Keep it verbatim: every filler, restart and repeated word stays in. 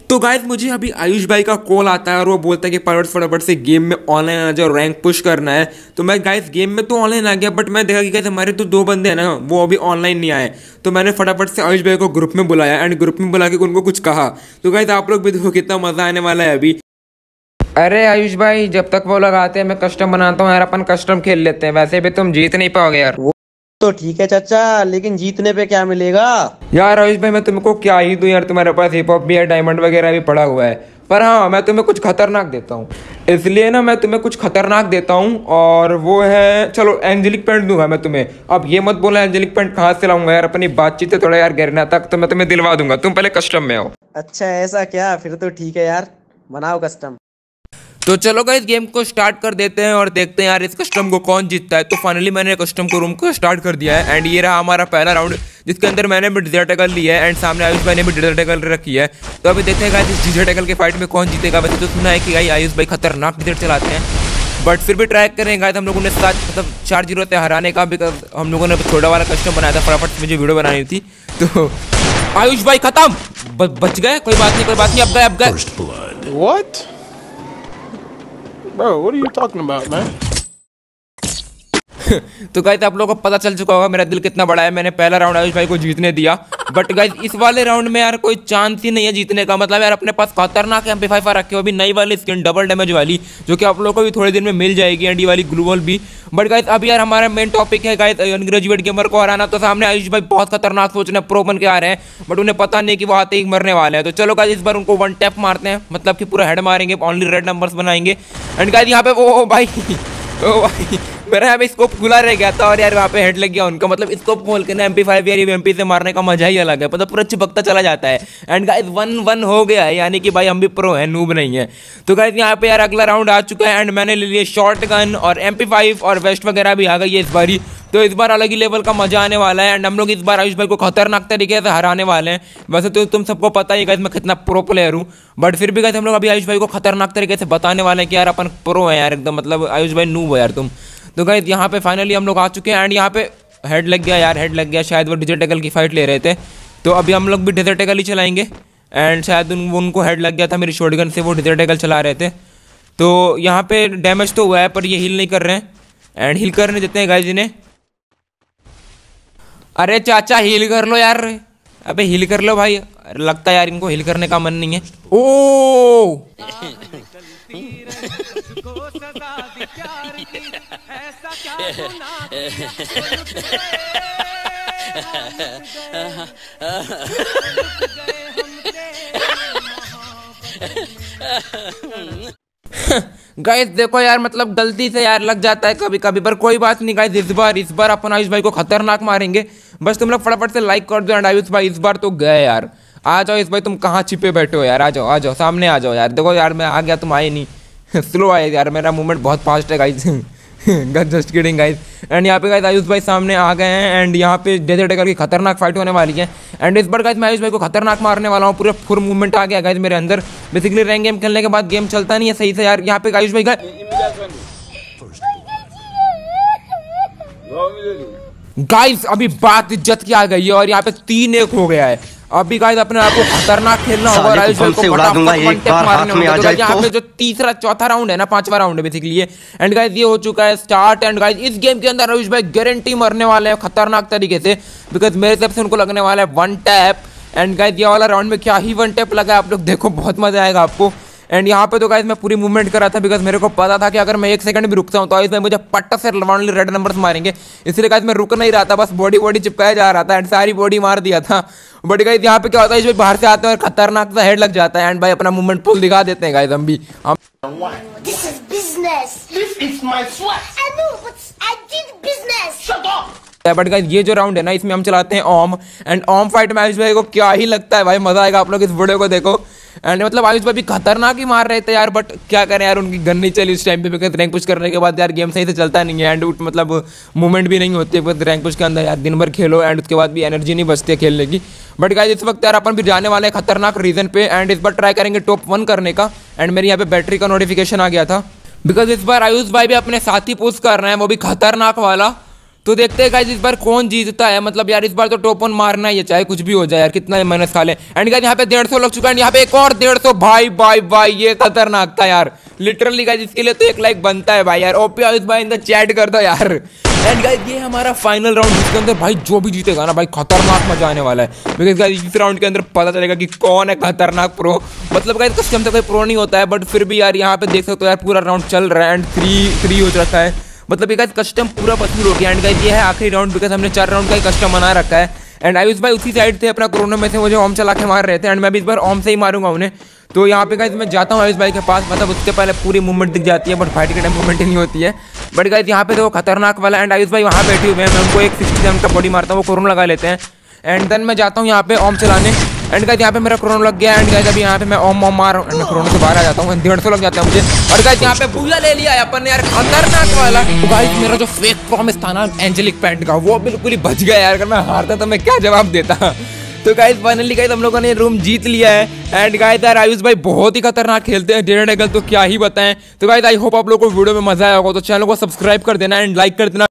तो गाइस मुझे अभी आयुष भाई का कॉल आता है और वो बोलता है कि फटाफट फटाफट से गेम में ऑनलाइन आ जाओ, रैंक पुश करना है। तो मैं गाइस गेम में तो ऑनलाइन आ गया, बट मैं देखा कि गाइस हमारे तो दो बंदे हैं ना, वो अभी ऑनलाइन नहीं आए। तो मैंने फटाफट से आयुष भाई को ग्रुप में बुलाया एंड ग्रुप में बुला के उनको कुछ कहा। तो गाइस आप लोग भी देखो कितना मजा आने वाला है अभी। अरे आयुष भाई, जब तक वो लोग आते हैं मैं कस्टम बनाता हूँ यार, अपन कस्टम खेल लेते हैं। वैसे भी तुम जीत नहीं पाओगे यार। वो तो ठीक है चाचा, लेकिन जीतने पे क्या मिलेगा? यार आयुष भाई मैं तुमको क्या ही दूं यार, तुम्हारे पास हिप हॉप भी है, डायमंड वगैरह भी पड़ा हुआ है। पर हाँ, मैं तुम्हें कुछ खतरनाक देता हूँ, इसलिए ना मैं तुम्हें कुछ खतरनाक देता हूँ। और वो है, चलो एंजेलिक पेंट दूंगा मैं तुम्हें। अब ये मत बोला एंजेलिक पेंट कहाँ से लाऊंगा यार, अपनी बातचीत है थोड़ा यार गिरना तक, तो मैं तुम्हें दिलवा दूंगा। तुम पहले कस्टम में आओ। अच्छा ऐसा क्या? फिर तो ठीक है यार, बनाओ कस्टम। तो चलो गाइस गेम को स्टार्ट कर देते हैं और देखते हैं यार इस कस्टम को कौन जीतता है। तो फाइनली मैंने कस्टम को रूम को स्टार्ट कर दिया है एंड ये रहा हमारा पहला राउंड, जिसके अंदर मैंने भी डिजर्ट एगल ली है एंड सामने आयुष भाई ने भी डिजर्ट एगल रखी है। तो अभी देखते हैं गाइस इस डिजर्ट एगल के फाइट में कौन जीतेगा। वैसे तो सुना है कि गाइस आयुष भाई खतरनाक डिजर्ट चलाते हैं, बट फिर भी ट्राई करेंगे गाइस। हम लोगों ने साथ मतलब चार जीरो से हराने का, बिकॉज हम लोगों ने छोटा वाला कस्टम बनाया था, फटाफट मुझे वीडियो बनानी थी। तो आयुष भाई खत्म, बच गए, कोई बात नहीं कोई बात नहीं, अब गए अब गए। What? Bro, what are you talking about, man? तो गाइस आप लोगों को पता चल चुका होगा मेरा दिल कितना बड़ा है। मैंने पहला राउंड आयुष भाई को जीतने दिया, बट गाइस इस वाले राउंड में यार कोई चांस ही नहीं है जीतने का। मतलब यार अपने पास खतरनाक एम्पलीफायर रखे हो, अभी नई वाली स्किन डबल डैमेज वाली, जो कि आप लोगों को भी थोड़े दिन में मिल जाएगी, एंड ये वाली ग्लू वॉल भी। बट गाइस अभी यार हमारा मेन टॉपिक है गाइस अनग्रेजुएट गेमर को हराना। तो सामने आयुष भाई बहुत खतरनाक सोच रहे हैं, प्रो बन के आ रहे हैं, बट उन्हें पता नहीं कि वो आते ही मरने वाले हैं। तो चलो गाइस इस बार उनको वन टैप मारते हैं, मतलब कि पूरा हेड मारेंगे, ओनली रेड नंबर्स बनाएंगे। एंड गाइस यहाँ पे वो भाई ओ भाई मेरा यहाँ पे स्कोप खुला रह गया था और यार वहाँ पे हेड लग गया उनका। मतलब स्कोप खोल के ना एम पी फाइव यार एम पी से मारने का मजा ही अलग है, मतलब पूरा चिपकता चला जाता है। एंड गाइस वन वन हो गया है, यानी कि भाई हम भी प्रो हैं, नूब नहीं है। तो गाइस यहाँ पे यार अगला राउंड आ चुका है एंड मैंने ले लिया शॉर्ट गन और एम पी फाइव और वेस्ट वगैरह भी आ गई है इस बारी। तो इस बार अलग ही लेवल का मजा आने वाला है एंड हम लोग इस बार आयुष भाई को खतरनाक तरीके से हराने वाले हैं। वैसे तो तुम सबको पता ही गाइस मैं कितना प्रो प्लेयर हूँ, बट फिर भी गाइस हम लोग अभी आयुष भाई को खतरनाक तरीके से बताने वाले हैं कि यार अपन प्रो है यार एकदम, मतलब आयुष भाई नूब हो यार तुम। तो गाइस यहाँ पे फाइनली हम लोग आ चुके हैं एंड यहाँ पे हेड लग गया यार, हेड लग गया। शायद वो डिजर्ट एगल की फाइट ले रहे थे, तो अभी हम लोग भी डिजर्ट एगल ही चलाएंगे। एंड शायद उन, उनको हेड लग गया था मेरी शॉटगन से, वो डिजर्ट एगल चला रहे थे। तो यहाँ पे डैमेज तो हुआ है पर ये हील नहीं कर रहे हैं, एंड हील करने देते हैं गाइस इन्हें। अरे चाचा हील कर लो यार, अबे हील कर लो भाई। लगता है यार इनको हील करने का मन नहीं है। ओ गाइस देखो यार, मतलब गलती से यार लग जाता है कभी कभी, पर कोई बात नहीं गाइस। इस बार इस बार अपन आयुष भाई को खतरनाक मारेंगे। बस तुम लोग फटाफट से लाइक कर दो एंड आयुष भाई इस बार तो गए यार। आ जाओ इस भाई, तुम कहाँ छिपे बैठे हो यार, आ जाओ आ जाओ सामने आ जाओ यार। देखो यार मैं आ गया, तुम आए नहीं स्लो आए यार, मेरा मूवमेंट बहुत फास्ट है guys just kidding guys. And यहाँ पे गाइस आयुष भाई सामने आ गए हैं एंड यहाँ पे डेजर्ट एगल की खतरनाक फाइट होने वाली है। एंड इस बार गाइस मैं आयुष भाई को खतरनाक मारने वाला हूँ, पूरा फुल मूवमेंट आ गया गाइस मेरे अंदर। बेसिकली रैंक गेम खेलने के बाद गेम चलता नहीं है सही से यार। यहाँ पे आयुष भाई गाइस अभी बात इज्जत की आ गई है और यहाँ पे तीन एक हो गया है। अभी गाइस अपने आप को खतरनाक खेलना होगा और आयुष भाई को फटाफट वन टैप मारने होंगे। तो गाइस यहाँ पे जो तीसरा चौथा राउंड है ना, पांचवा राउंड है बेसिकली ये। एंड गाइस ये हो चुका है स्टार्ट एंड गाइस इस गेम के अंदर आयुष भाई गारंटी मरने वाले हैं खतरनाक तरीके से, बिकॉज मेरे तरफ से उनको लगने वाला है वन टैप। एंड गाइस ये वाला राउंड में क्या ही वन टैप लगा है, आप लोग देखो बहुत मजा आएगा आपको। एंड यहाँ पे तो गाइस मैं पूरी मूवमेंट कर रहा था, बिकॉज मेरे को पता था कि अगर मैं एक सेकंड भी रुकता हूँ तो आयुष भाई मुझे पट्टा से ओनली रेड नंबर्स मारेंगे। इसलिए गाइस मैं रुक नहीं रहा था, बस बॉडी बॉडी चिपकाया जा रहा था एंड सारी बॉडी मार दिया था। बट गाइस यहाँ पे क्या होता है, भाई बाहर से आते हैं और खतरनाक सा हेड लग जाता है एंड भाई अपना मूवमेंट फुल दिखा देते हैं गाइस हम भी। हम This is business. This is my sweat. I know, but I did business. Shut up. But guys ये जो राउंड है ना, इसमें हम चलाते हैं ओम एंड ओम फाइट में आयुष भाई को क्या ही लगता है भाई, मजा आएगा। आप लोग इस वीडियो को देखो। एंड मतलब आयुष भाई भी खतरनाक ही मार रहे थे यार, बट क्या करें यार उनकी गन नहीं चली उस टाइम पे, बिकॉज रैंक पुश करने के बाद यार गेम सही से चलता नहीं है एंड मतलब मूवमेंट भी नहीं होती है, बिकॉज रैंक पुश के अंदर यार दिन भर खेलो एंड उसके बाद भी एनर्जी नहीं बचती है खेलने की। बट गाइस इस वक्त यार अपन भी जाने वाले हैं खतरनाक रीजन पे एंड इस बार ट्राई करेंगे टॉप वन करने का। एंड मेरी यहाँ पे बैटरी का नोटिफिकेशन आ गया था, बिकॉज इस बार आयुष भाई भी अपने साथी पुश कर रहे हैं, वो भी खतरनाक वाला। तो देखते हैं गाइस इस बार कौन जीतता है। मतलब यार इस बार तो टॉप वन मारना ही है, चाहे कुछ भी हो जाए यार, कितना माइनस खा ले। एंड गाइस यहाँ पे डेढ़ सौ लग चुका है, यहाँ पे एक और डेढ़ सौ। भाई भाई भाई ये खतरनाक था यार लिटरली गाइस, इसके लिए तो एक लाइक बनता है भाई यार। ओपी आयुष भाई इन द चैट कर दो यार। एंड गाइस ये हमारा फाइनल राउंड, जिसके अंदर भाई जो भी जीतेगा ना भाई खतरनाक मजा आने वाला है। बिकॉज गाइस इस राउंड के अंदर पता चलेगा कि कौन है खतरनाक प्रो। मतलब गाइस कस्टम से कोई प्रो नहीं होता है, बट फिर भी यार यहाँ पे देख सकते हो यार पूरा राउंड चल रहा है एंड थ्री थ्री हो रखा है। मतलब ये गाइस कस्टम पूरा पसंद हो गया। एंड गाइस ये है आखिरी राउंड, बिकॉज हमने चार राउंड का ही कस्टम बना रखा है। एंड आयुष भाई उसी साइड थे अपना कोरोना में से, मुझे ओम चला के मार रहे थे एंड मैं भी इस बार ओम से ही मारूंगा उन्हें। तो यहाँ पे गाइस मैं जाता हूँ आयुष भाई के पास, मतलब उसके पहले पूरी मूवमेंट दिख जाती है, बट फाइट के टाइम मूवमेंट ही नहीं होती है। बट गाइस यहाँ पे तो खतरनाक वाला एंड आयुष भाई वहाँ बैठे हुए हैं, मैं उनको एक सिक्सटी सेवन का बॉडी मारता हूँ, वो कोरोना लगा लेते हैं। एंड देन मैं जाता हूँ यहाँ पे ओम चलाने। एंड गाइस यहाँ पे मेरा कोरोना लग गया। एंड गाइस अभी यहाँ पे मैं ओम ओम मार मैं कोरोना से बाहर आ जाता हूँ, डेढ़ सौ लग जाता है मुझे। और गाइस यहाँ पे बूया ले लिया अपन ने यार खतरनाक वाला। तो गाइस मेरा जो फेक प्रॉमिस था ना एंजेलिक पैंट का, वो बिल्कुल ही बच गया यार। अगर मैं हारता तो मैं क्या जवाब देता। तो गाइस फाइनली गाइस हम लोगों ने रूम जीत लिया है। एंड गाइस यार आयुष भाई बहुत ही खतरनाक खेलते हैं डेढ़ डेगल, तो क्या ही बताएं। तो गाइस आई होप आप लोगों को वीडियो में मजा आया होगा, तो चैनल को सब्सक्राइब कर देना एंड लाइक कर देना।